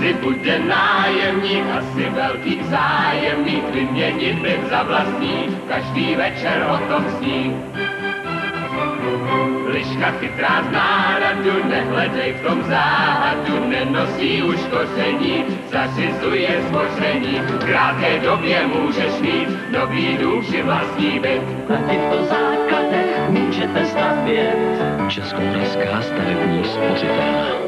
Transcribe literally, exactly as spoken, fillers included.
Asi bude nájemník, asi velký zájemník, vyměnit byt za vlastní, každý večer o tom sní. Liška chytrá zná radu, nehledej v tom záhadu, nenosí už koření, zařizuje zboření. V krátké době můžeš mít nový dům či vlastní byt. A i v to základech můžete stavět. Českomoravská stavební spořitelna.